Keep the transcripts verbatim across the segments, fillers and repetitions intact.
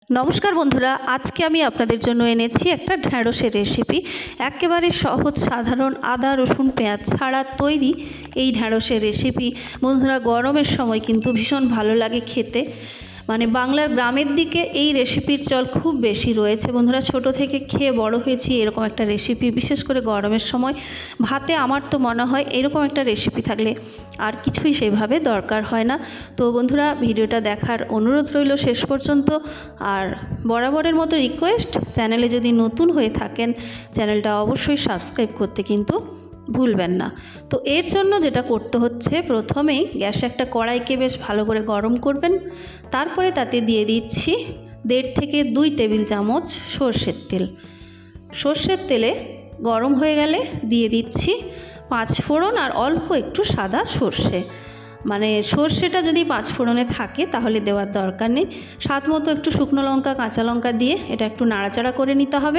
নমস্কার বন্ধুরা, আজকে আমি আপনাদের জন্য এনেছি একটা ঢ্যাঁড়সের রেসিপি। একেবারে সহজ সাধারণ আদা রসুন পেঁয়াজ ছাড়া তৈরি এই ঢ্যাঁড়সের রেসিপি বন্ধুরা গরমের সময় কিন্তু ভীষণ ভালো লাগে খেতে। মানে বাংলার গ্রামের দিকে এই রেসিপির চল খুব বেশি রয়েছে বন্ধুরা। ছোট থেকে খেয়ে বড় হয়েছি এরকম একটা রেসিপি, বিশেষ করে গরমের সময় ভাতে আমার তো মনে হয় এরকম একটা রেসিপি থাকলে আর কিছুই সেভাবে দরকার হয় না। তো বন্ধুরা ভিডিওটা দেখার অনুরোধ রইল শেষ পর্যন্ত। আর বরাবরের মতো রিকোয়েস্ট, চ্যানেলে যদি নতুন হয়ে থাকেন চ্যানেলটা অবশ্যই সাবস্ক্রাইব করতে কিন্তু ভুলবেন না। তো এর জন্য যেটা করতে হচ্ছে, প্রথমেই গ্যাসে একটা কড়াইকে বেশ ভালো করে গরম করবেন। তারপরে তাতে দিয়ে দিচ্ছি দেড় থেকে দুই টেবিল চামচ সর্ষের তেল। সর্ষের তেলে গরম হয়ে গেলে দিয়ে দিচ্ছি পাঁচ ফোড়ন আর অল্প একটু সাদা সর্ষে। মানে সর্ষেটা যদি পাঁচ ফোড়নে থাকে তাহলে দেওয়ার দরকার নেই। স্বাদ মতো একটু শুকনো লঙ্কা কাঁচা লঙ্কা দিয়ে এটা একটু নাড়াচাড়া করে নিতে হবে।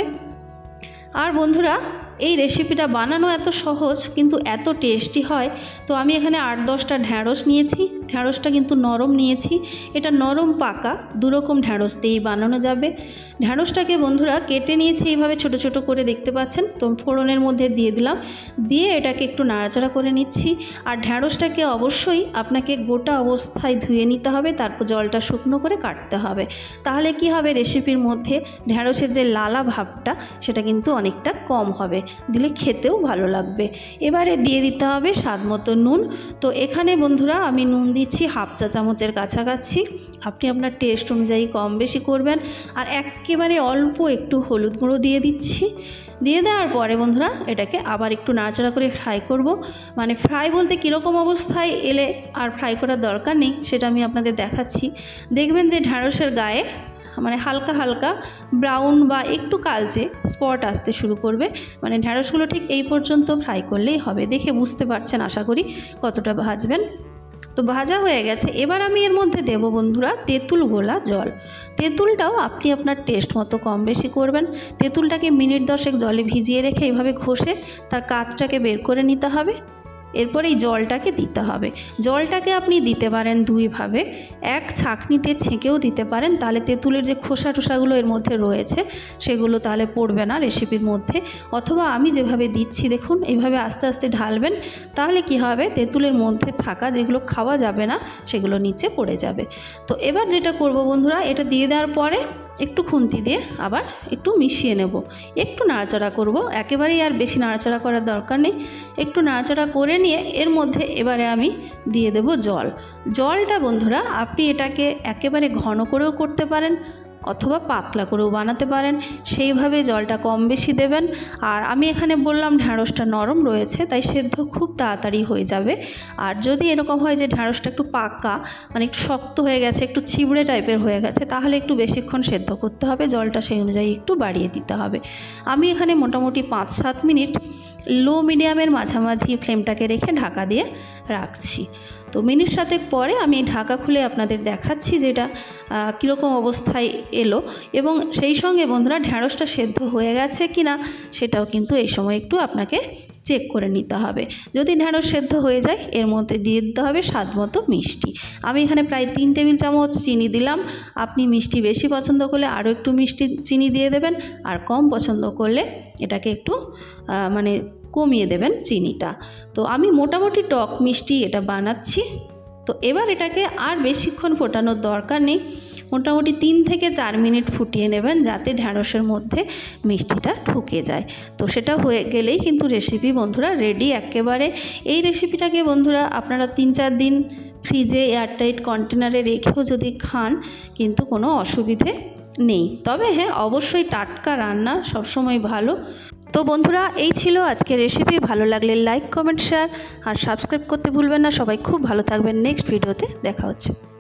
আর বন্ধুরা এই রেসিপিটা বানানো এত সহজ কিন্তু এত টেস্টি হয়। তো আমি এখানে আট দশটা ঢ্যাঁড়স নিয়েছি। ঢ্যাঁড়সটা কিন্তু নরম নিয়েছি, এটা নরম পাকা দুরকম ঢ্যাঁড়স দিয়েই বানানো যাবে। ঢ্যাঁড়সটাকে বন্ধুরা কেটে নিয়েছি এইভাবে ছোট ছোট করে, দেখতে পাচ্ছেন তো। ফোড়নের মধ্যে দিয়ে দিলাম, দিয়ে এটাকে একটু নাড়াচাড়া করে নিচ্ছি। আর ঢ্যাঁড়সটাকে অবশ্যই আপনাকে গোটা অবস্থায় ধুয়ে নিতে হবে, তারপর জলটা শুকনো করে কাটতে হবে। তাহলে কি হবে, রেসিপির মধ্যে ঢ্যাঁড়সের যে লালা ভাবটা সেটা কিন্তু অনেকটা কম হবে, দিলে খেতেও ভালো লাগবে। এবারে দিয়ে দিতে হবে স্বাদ মতো নুন। তো এখানে বন্ধুরা আমি নুন দিচ্ছি হাফ চা চামচের কাছাকাছি। আপনি আপনার টেস্ট অনুযায়ী কম বেশি করবেন। আর একেবারে অল্প একটু হলুদ গুঁড়ো দিয়ে দিচ্ছি। দিয়ে দেওয়ার পরে বন্ধুরা এটাকে আবার একটু নাড়াচাড়া করে ফ্রাই করব। মানে ফ্রাই বলতে কীরকম অবস্থায় এলে আর ফ্রাই করার দরকার নেই সেটা আমি আপনাদের দেখাচ্ছি। দেখবেন যে ঢ্যাঁড়সের গায়ে মানে হালকা হালকা ব্রাউন বা একটু কালচে স্পট আসতে শুরু করবে। মানে ঢ্যাঁড়সগুলো ঠিক এই পর্যন্ত ফ্রাই করলেই হবে। দেখে বুঝতে পারছেন আশা করি কতটা ভাজবেন। তো ভাজা হয়ে গেছে। এবার আমি এর মধ্যে দেব বন্ধুরা তেঁতুল গোলা জল। তেঁতুলটাও আপনি আপনার টেস্ট মতো কম বেশি করবেন। তেঁতুলটাকে মিনিট দশেক জলে ভিজিয়ে রেখে এইভাবে ঘষে তার কাঁচটাকে বের করে নিতে হবে। এরপরে এই জলটাকে দিতে হবে। জলটাকে আপনি দিতে পারেন দুইভাবে, এক ছাঁকনিতে ছেঁকেও দিতে পারেন, তাহলে তেঁতুলের যে খোসা টোসাগুলো এর মধ্যে রয়েছে সেগুলো তাহলে পড়বে না রেসিপির মধ্যে। অথবা আমি যেভাবে দিচ্ছি দেখুন, এইভাবে আস্তে আস্তে ঢালবেন, তাহলে কি হবে, তেঁতুলের মধ্যে থাকা যেগুলো খাওয়া যাবে না সেগুলো নিচে পড়ে যাবে। তো এবার যেটা করব বন্ধুরা, এটা দিয়ে দেওয়ার পরে একটু খুন্তি দিয়ে আবার একটু মিশিয়ে নেব, একটু নাড়াচাড়া করব। একেবারেই আর বেশি নাড়াচাড়া করার দরকার নেই। একটু নাড়াচাড়া করে নিয়ে এর মধ্যে এবারে আমি দিয়ে দেব জল। জলটা বন্ধুরা আপনি এটাকে একেবারে ঘন করেও করতে পারেন অথবা পাতলা করেও বানাতে পারেন, সেইভাবে জলটা কম বেশি দেবেন। আর আমি এখানে বললাম ঢ্যাঁড়সটা নরম রয়েছে তাই সেদ্ধ খুব তাড়াতাড়ি হয়ে যাবে। আর যদি এরকম হয় যে ঢ্যাঁড়সটা একটু পাকা মানে একটু শক্ত হয়ে গেছে, একটু ছিবড়ে টাইপের হয়ে গেছে, তাহলে একটু বেশিক্ষণ সেদ্ধ করতে হবে, জলটা সেই অনুযায়ী একটু বাড়িয়ে দিতে হবে। আমি এখানে মোটামুটি পাঁচ সাত মিনিট লো মিডিয়ামের মাঝামাঝি ফ্লেমটাকে রেখে ঢাকা দিয়ে রাখছি। তো মিনিট সাতেক পরে আমি ঢাকা খুলে আপনাদের দেখাচ্ছি যেটা কীরকম অবস্থায় এলো, এবং সেই সঙ্গে বন্ধুরা ঢ্যাঁড়সটা সেদ্ধ হয়ে গেছে কি না সেটাও কিন্তু এই সময় একটু আপনাকে চেক করে নিতে হবে। যদি ঢ্যাঁড়স সেদ্ধ হয়ে যায় এর মধ্যে দিয়ে দিতে হবে স্বাদ মতো মিষ্টি। আমি এখানে প্রায় তিন টেবিল চামচ চিনি দিলাম। আপনি মিষ্টি বেশি পছন্দ করলে আরও একটু মিষ্টি চিনি দিয়ে দেবেন, আর কম পছন্দ করলে এটাকে একটু মানে কমিয়ে দেবেন চিনিটা। তো আমি মোটামুটি টক মিষ্টি এটা বানাচ্ছি। তো এবার এটাকে আর বেশিক্ষণ ফোটানোর দরকার নেই, মোটামুটি তিন থেকে চার মিনিট ফুটিয়ে নেবেন যাতে ঢ্যাঁড়সের মধ্যে মিষ্টিটা ঢুকে যায়। তো সেটা হয়ে গেলেই কিন্তু রেসিপি বন্ধুরা রেডি একেবারে। এই রেসিপিটাকে বন্ধুরা আপনারা তিন চার দিন ফ্রিজে এয়ারটাইট কন্টেনারে রেখেও যদি খান কিন্তু কোনো অসুবিধে নেই। তবে হ্যাঁ, অবশ্যই টাটকা রান্না সবসময় ভালো। তো বন্ধুরা এই ছিল আজকের রেসিপি। ভালো লাগলে লাইক কমেন্ট শেয়ার আর সাবস্ক্রাইব করতে ভুলবেন না। সবাই খুব ভালো থাকবেন। নেক্সট ভিডিওতে দেখা হচ্ছে।